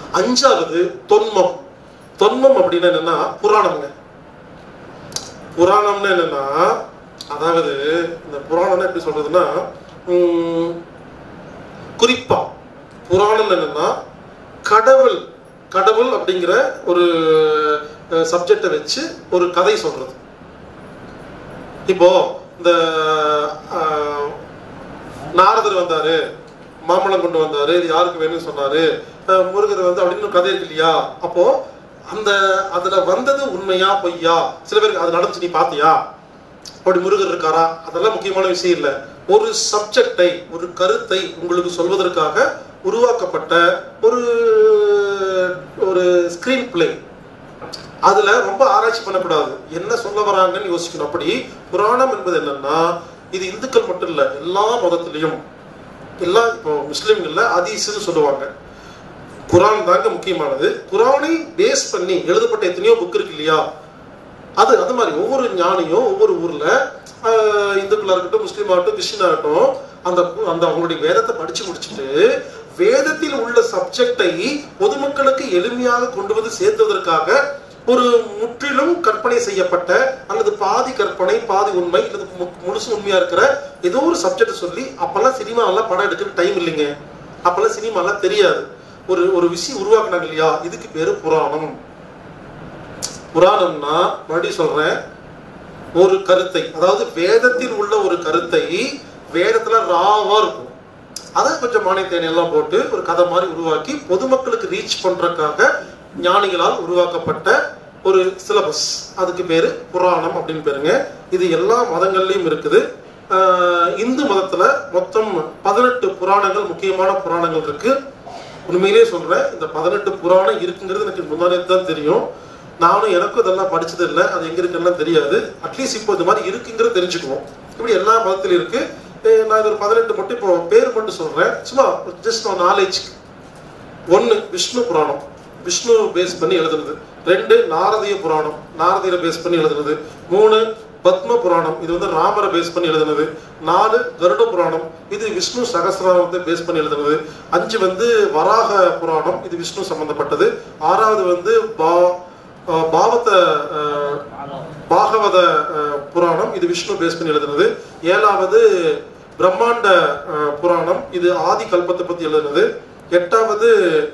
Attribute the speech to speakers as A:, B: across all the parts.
A: அஞ்சாவது தொன்மம். தொன்மம் அப்படின்னா என்னன்னா புராணம்ங்க. புராணம்னா என்னன்னா, அதாவது இந்த புராணம்னா எப்படி சொல்றதுன்னா, குறிப்பா புராணம் என்னன்னா கடவுள் கடவுள் அப்படிங்கிற ஒரு சப்ஜெக்டை வச்சு ஒரு கதை சொல்றது. இப்போ இந்த நாரதர் வந்தாரு, மாம்பழம் கொண்டு வந்தாரு, இது யாருக்கு வேணும்னு சொன்னாரு, முருகர் வந்து அப்படின்னு கதை இருக்கு இல்லையா. அப்போ அந்த அதுல வந்தது உண்மையா பொய்யா, சில பேருக்கு அது நடந்துச்சு நீ பாத்தியா, அப்படி முருகர் இருக்காரா, அதெல்லாம் முக்கியமான விஷயம் இல்லை. ஒரு சப்ஜெக்டை ஒரு கருத்தை உங்களுக்கு சொல்வதற்காக உருவாக்கப்பட்ட ஒரு ஒரு ஸ்கிரீன் பிளே. அதுல ரொம்ப ஆராய்ச்சி பண்ணக்கூடாது, என்ன சொல்ல வராங்கன்னு யோசிக்கணும். அப்படி புராணம் என்பது என்னன்னா, இது இந்துக்கள் மட்டும் இல்ல, எல்லா மதத்திலையும் எல்லாம், இப்போ முஸ்லிம்கள்ல ஹதீஸ்னு சொல்லுவாங்க, குரான் தாங்க முக்கியமானது. குரானை பேஸ் பண்ணி எழுதப்பட்ட எத்தனையோ புக் இருக்கு இல்லையா. அது மாதிரி ஒவ்வொரு ஞானியும் ஒவ்வொரு ஊர்ல, இந்துக்களா இருக்கட்டும், முஸ்லீம் ஆகட்டும், கிறிஸ்டின் ஆகட்டும், அந்த அந்த அவங்களுடைய வேதத்தை படிச்சு முடிச்சுட்டு வேதத்தில் உள்ள சப்ஜெக்டை பொதுமக்களுக்கு எளிமையாக கொண்டு வந்து சேர்த்துவதற்காக ஒரு முற்றிலும் கற்பனை செய்யப்பட்ட அல்லது பாதி கற்பனை பாதி உண்மை அல்லது முழுசு உண்மையா இருக்கிற ஏதோ ஒரு சப்ஜெக்ட் சொல்லி, அப்பெல்லாம் சினிமாவெல்லாம் படம் எடுக்கிற டைம் இல்லைங்க, அப்பெல்லாம் சினிமாலாம் தெரியாது, ஒரு ஒரு விஷயம் உருவாக்குனாங்க இல்லையா, இதுக்கு பேரு புராணம். புராணம்னா மறுபடியும் சொல்றேன், ஒரு கருத்தை, அதாவது வேதத்தில் உள்ள ஒரு கருத்தை வேதத்துல ராவா இருக்கும், அதை கொஞ்சம் மானிய தேனி எல்லாம் போட்டு ஒரு கதை மாதிரி உருவாக்கி பொதுமக்களுக்கு ரீச் பண்றதுக்காக ஞானிகளால் உருவாக்கப்பட்ட ஒரு சிலபஸ், அதுக்கு பேரு புராணம் அப்படின்னு பேருங்க. இது எல்லா மதங்கள்லயும் இருக்குது. இந்து மதத்துல மொத்தம் 18 புராணங்கள், முக்கியமான புராணங்கள் இருக்கு. உண்மையிலே சொல்றேன், இந்த 18 புராணம் இருக்குங்கிறது எனக்கு முன்னாடியே தான் தெரியும். நானும் எனக்கும் இதெல்லாம் படிச்சது இல்லை, அது எங்க இருக்குன்னா தெரியாது. அட்லீஸ்ட் இப்போ இந்த மாதிரி இருக்குங்கிறது தெரிஞ்சுக்குவோம். இப்படி எல்லா மதத்திலும் இருக்கு. நான் இது ஒரு 18 மட்டும் இப்போ பேர் மட்டும் சொல்றேன், சும்மா just knowledge. 1 Vishnu Purana, Vishnu base பண்ணி எழுதுனது. 2 நாரதிய புராணம், நாரதியரை பேஸ் பண்ணி எழுதுனது. 3 பத்ம புராணம், இது வந்து ராமரை பேஸ் பண்ணி எழுதுனது. 4 கருட புராணம், இது விஷ்ணு சகஸ்ரநாமத்தை பேஸ் பண்ணி எழுதுனது. 5 வந்து வராக புராணம், இது விஷ்ணு சம்பந்தப்பட்டது. 6வது வந்து பாகவத புராணம், இது விஷ்ணு பேஸ் பண்ணி எழுதுனது. 7வது பிரம்மாண்ட புராணம், இது ஆதி கல்பத்தை பத்தி எழுதுனது. 8வது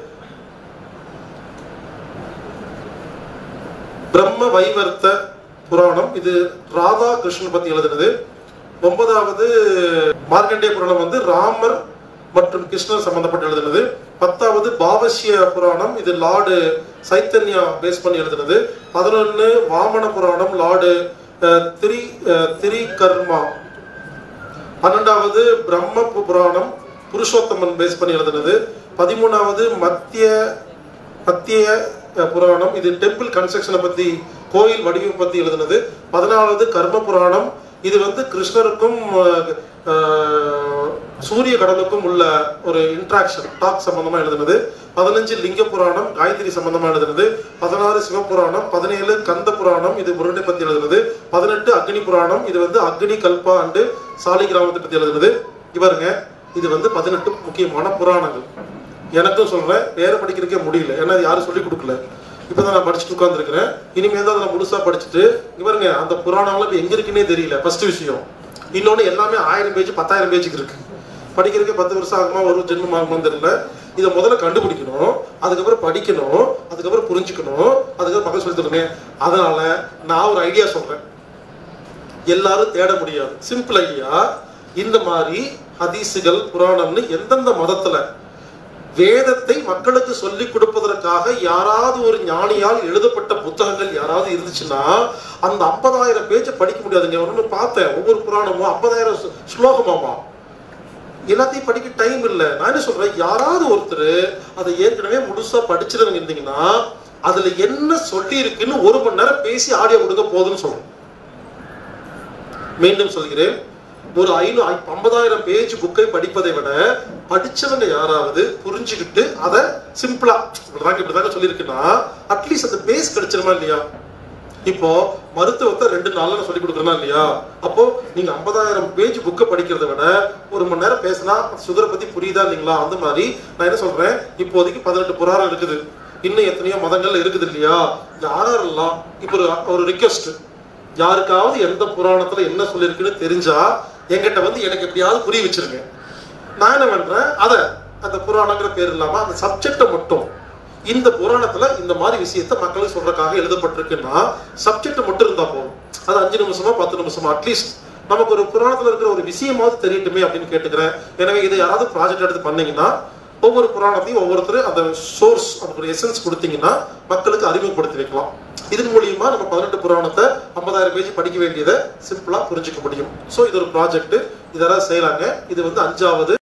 A: பிரம்ம வைவர்த்த புராணம், இது ராதா கிருஷ்ணன் பத்தி எழுதுனது. 9வது மார்க்கண்டேய புராணம் வந்து ராமர் மற்றும் கிருஷ்ணர் சம்பந்தப்பட்டு எழுதுனது. 10வது பாவசிய புராணம், இது லார்டு சைத்தன்யா பேஸ் பண்ணி எழுதுனது. 11 வாமன புராணம், லார்டு திரிகர்மா. 12வது பிரம்ம புராணம், புருஷோத்தமன் பேஸ் பண்ணி எழுதுனது. 13வது மத்திய புராணம், இது டெம்பிள் கன்ஸ்ட்ரக்ஷனை பத்தி, கோயில் வடிவம் பத்தி எழுதுனது. 14வது கர்ம புராணம், இது வந்து கிருஷ்ணருக்கும் சூரிய கடலுக்கும் உள்ள ஒரு இன்ட்ராக்ஷன் டாக் சம்பந்தமா எழுதுனது. 15 லிங்க புராணம், காயத்ரி சம்பந்தமா எழுதுனது. 16 சிவபுராணம். 17 கந்த புராணம், இது முருகனை பத்தி எழுதுனது. 18 அக்னி புராணம், இது வந்து அக்னி கல்பா அண்டு சாலி கிராமத்தை பத்தி எழுதுனது. இவருங்க இது வந்து 18 முக்கியமான புராணங்கள். எனக்கும் சொல்றேன், வேற படிக்கிறதுக்கே முடியல, ஏன்னா யாரும் சொல்லி கொடுக்கல. இப்பதான் நான் படிச்சுட்டு உட்கார்ந்துருக்கிறேன். இனிமேல் தான் நான் முழுசா படிச்சுட்டு இவருங்க அந்த புராணம்லாம் இப்ப எங்க இருக்குன்னே தெரியல, ஃபர்ஸ்ட் விஷயம். இன்னொன்னு எல்லாமே 1000 பேஜ் 10,000 பேஜுக்கு இருக்கு. படிக்கிறதுக்கே 10 வருஷம் ஆகுமா, ஒரு ஜென்மம் ஆகுமான்னு தெரியல. இதை முதல்ல கண்டுபிடிக்கணும், அதுக்கப்புறம் படிக்கணும், அதுக்கப்புறம் புரிஞ்சுக்கணும், அதுக்கப்புறம் மக்கள் சொல்லி தரணும். அதனால நான் ஒரு ஐடியா சொல்றேன், எல்லாரும் தேட முடியாது, சிம்பிள் ஐடியா. இந்த மாதிரி ஹதீசுகள் புராணம்னு எந்தெந்த மதத்துல வேதத்தை மக்களுக்கு சொல்லிக் கொடுப்பதற்காக யாராவது ஒரு ஞானியால் எழுதப்பட்ட புத்தகங்கள் யாராவது இருந்துச்சுன்னா அந்த 50,000 பேஜை படிக்க முடியாதுங்க. ஒன்று பார்த்தேன், ஒவ்வொரு புராணமும் 50,000 ஸ்லோகமாமா, எல்லாத்தையும் படிக்க டைம் இல்லை. நான் என்ன சொல்றேன், யாராவது ஒருத்தர் அதை ஏற்கனவே முழுசா படிச்சிருந்தீங்க இருந்தீங்கன்னா அதுல என்ன சொல்லி இருக்குன்னு 1 மணி நேரம் பேசி ஆடியோ கொடுக்க போதுன்னு சொல்றேன். மீண்டும் சொல்கிறேன், ஒரு 50,000 பேஜ் புக்கை படிப்பதை விட படிச்சவங்க யாராவது புரிஞ்சுக்கிட்டு அதை சிம்பிளா இப்படிதாங்க சொல்லியிருக்குன்னா அட்லீஸ்ட் அந்த பேஸ் கிடைச்சிருமா இல்லையா. இப்போ மருத்துவத்தை 2 நாள்ல சொல்லி கொடுக்குறேன்னா இல்லையா? அப்போ நீங்க 50,000 பேஜ் புக்கை படிக்கிறத விட 1 மணி நேரம் பேசினா சுகரை பத்தி புரியுதா இல்லைங்களா? அந்த மாதிரி நான் என்ன சொல்றேன், இப்போதைக்கு 18 புராணம் இருக்குது, இன்னும் எத்தனையோ மதங்கள் இருக்குது இல்லையா? யாரெல்லாம் இப்போ ஒரு ரிக்வெஸ்ட், யாருக்காவது எந்த புராணத்துல என்ன சொல்லியிருக்குன்னு தெரிஞ்சா என்கிட்ட வந்து எனக்கு எப்படியாவது புரிய வச்சிருங்க. நான் என்ன பண்றேன், அந்த புராணங்கிற பேர் இல்லாம அந்த சப்ஜெக்டை மட்டும், இந்த புராணத்துல இந்த மாதிரி விஷயத்த மக்களுக்கு சொல்றதுக்காக எழுதப்பட்டிருக்குன்னா சப்ஜெக்ட் மட்டும் இருந்தா போதும். அது 5 நிமிஷமா 10 நிமிஷமா அட்லீஸ்ட் நமக்கு ஒரு புராணத்துல இருக்கிற ஒரு விஷயமாவது தெரியட்டுமே அப்படின்னு கேட்டுக்கிறேன். எனவே இதை யாராவது ப்ராஜெக்ட் எடுத்து பண்ணீங்கன்னா, ஒவ்வொரு புராணத்தையும் ஒவ்வொருத்தரும் அந்த சோர்ஸ், அதுக்கு ஒரு எசன்ஸ் கொடுத்தீங்கன்னா மக்களுக்கு அறிமுகப்படுத்தி வைக்கலாம். இதன் மூலியமா நம்ம 18 புராணத்தை 50,000 பேஜ் படிக்க வேண்டியதை சிம்பிளா புரிஞ்சுக்க முடியும். ஸோ இது ஒரு ப்ராஜெக்ட், இதெல்லாம் செய்யலாங்க. இது வந்து 5வது